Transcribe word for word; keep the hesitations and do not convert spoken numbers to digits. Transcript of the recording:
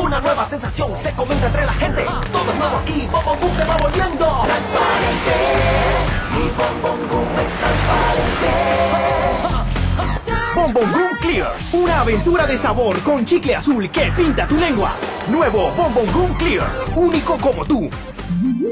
una nueva sensación se comenta entre la gente. Todo es nuevo aquí, Bom Bom Gum se va volviendo transparente. Mi Bom Bom Gum es transparente. Bom Bom Gum Clear, una aventura de sabor con chicle azul que pinta tu lengua. Nuevo Bom Bom Gum Clear, único como tú.